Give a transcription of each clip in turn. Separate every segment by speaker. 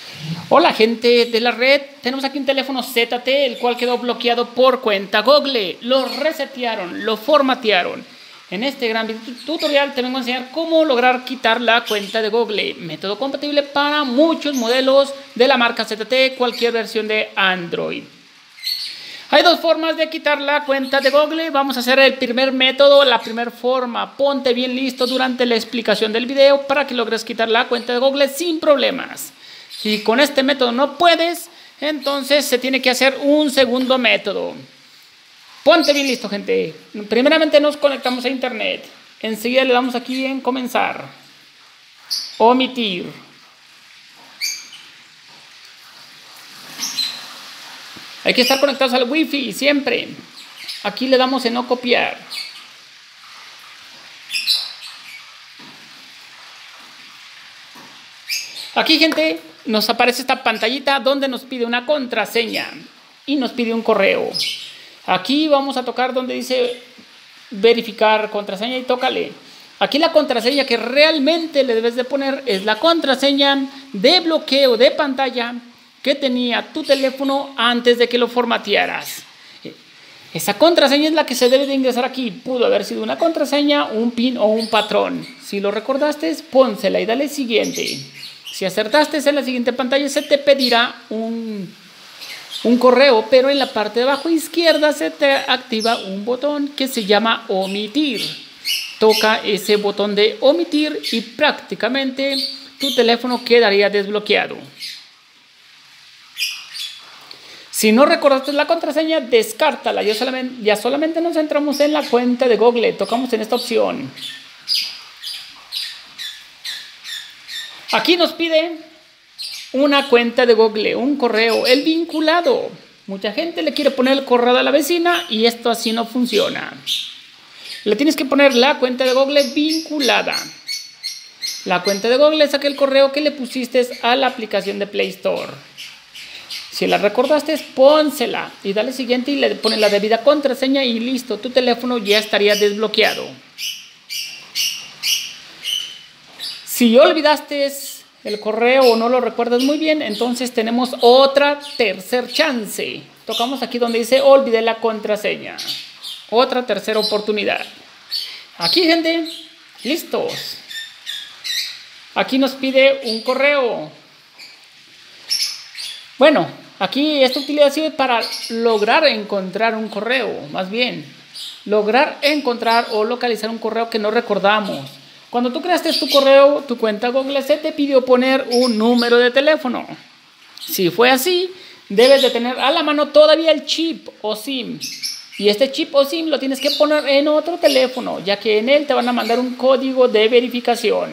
Speaker 1: Hola gente de la red, tenemos aquí un teléfono ZTE, el cual quedó bloqueado por cuenta Google. Lo resetearon, lo formatearon. En este gran tutorial te vengo a enseñar cómo lograr quitar la cuenta de Google. Método compatible para muchos modelos de la marca ZTE, cualquier versión de Android. Hay dos formas de quitar la cuenta de Google. Vamos a hacer el primer método, la primera forma. Ponte bien listo durante la explicación del video para que logres quitar la cuenta de Google sin problemas. Si con este método no puedes, entonces se tiene que hacer un segundo método. Ponte bien listo, gente. Primeramente nos conectamos a internet. Enseguida le damos aquí en comenzar. Omitir. Hay que estar conectados al Wi-Fi siempre. Aquí le damos en no copiar. Aquí, gente, nos aparece esta pantallita donde nos pide una contraseña y nos pide un correo. Aquí vamos a tocar donde dice verificar contraseña y tócale. Aquí la contraseña que realmente le debes de poner es la contraseña de bloqueo de pantalla que tenía tu teléfono antes de que lo formatearas. Esa contraseña es la que se debe de ingresar aquí. Pudo haber sido una contraseña, un PIN o un patrón. Si lo recordaste, pónsela y dale siguiente. Si acertaste en la siguiente pantalla, se te pedirá un correo, pero en la parte de abajo izquierda se te activa un botón que se llama omitir. Toca ese botón de omitir y prácticamente tu teléfono quedaría desbloqueado. Si no recordaste la contraseña, descártala. Ya solamente nos centramos en la cuenta de Google. Tocamos en esta opción. Aquí nos pide una cuenta de Google, un correo, el vinculado. Mucha gente le quiere poner el correo de la vecina y esto así no funciona. Le tienes que poner la cuenta de Google vinculada. La cuenta de Google es aquel correo que le pusiste a la aplicación de Play Store. Si la recordaste, pónsela y dale siguiente y le pones la debida contraseña y listo, tu teléfono ya estaría desbloqueado. Si olvidaste el correo o no lo recuerdas muy bien, entonces tenemos otra tercer chance. Tocamos aquí donde dice olvidé la contraseña. Otra tercera oportunidad. Aquí, gente, listos. Aquí nos pide un correo. Bueno, aquí esta utilidad sirve para lograr encontrar un correo, más bien. Lograr encontrar o localizar un correo que no recordamos. Cuando tú creaste tu correo, tu cuenta Google, se te pidió poner un número de teléfono. Si fue así, debes de tener a la mano todavía el chip o SIM. Y este chip o SIM lo tienes que poner en otro teléfono, ya que en él te van a mandar un código de verificación.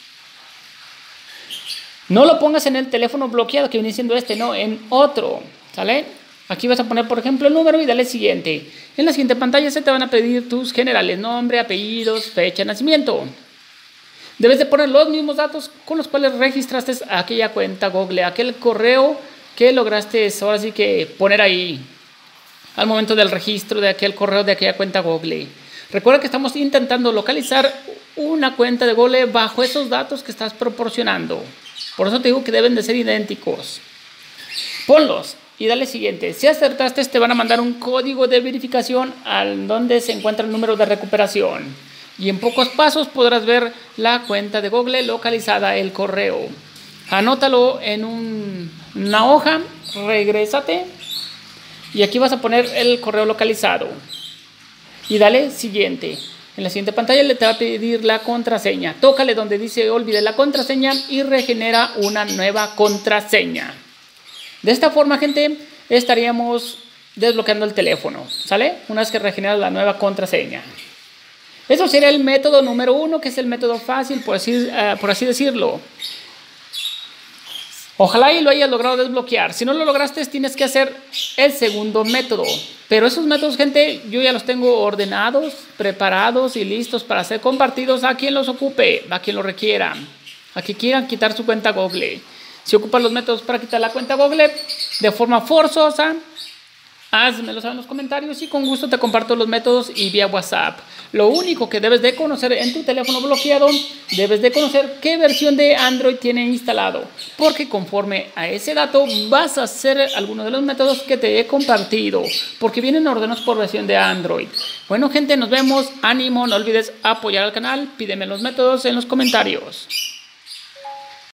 Speaker 1: No lo pongas en el teléfono bloqueado que viene siendo este, no, en otro, ¿sale? Aquí vas a poner, por ejemplo, el número y dale siguiente. En la siguiente pantalla se te van a pedir tus generales, nombre, apellidos, fecha de nacimiento. Debes de poner los mismos datos con los cuales registraste aquella cuenta Google, aquel correo que lograste ahora sí que poner ahí al momento del registro de aquel correo de aquella cuenta Google. Recuerda que estamos intentando localizar una cuenta de Google bajo esos datos que estás proporcionando. Por eso te digo que deben de ser idénticos. Ponlos y dale siguiente. Si acertaste, te van a mandar un código de verificación al donde se encuentra el número de recuperación. Y en pocos pasos podrás ver la cuenta de Google localizada, el correo. Anótalo en una hoja, regrésate y aquí vas a poner el correo localizado. Y dale siguiente. En la siguiente pantalla le te va a pedir la contraseña. Tócale donde dice olvide la contraseña y regenera una nueva contraseña. De esta forma, gente, estaríamos desbloqueando el teléfono, ¿sale? Una vez que regenera la nueva contraseña. Eso sería el método número 1, que es el método fácil, por así decirlo. Ojalá y lo hayas logrado desbloquear. Si no lo lograste, tienes que hacer el segundo método. Pero esos métodos, gente, yo ya los tengo ordenados, preparados y listos para ser compartidos a quien los ocupe, a quien lo requiera, a quien quieran quitar su cuenta Google. Si ocupas los métodos para quitar la cuenta Google de forma forzosa, Házmelo saber en los comentarios y con gusto te comparto los métodos y vía WhatsApp. Lo único que debes de conocer en tu teléfono bloqueado, debes de conocer qué versión de Android tiene instalado, porque conforme a ese dato vas a hacer algunos de los métodos que te he compartido, porque vienen ordenados por versión de Android. Bueno gente, nos vemos, ánimo, no olvides apoyar al canal, pídeme los métodos en los comentarios.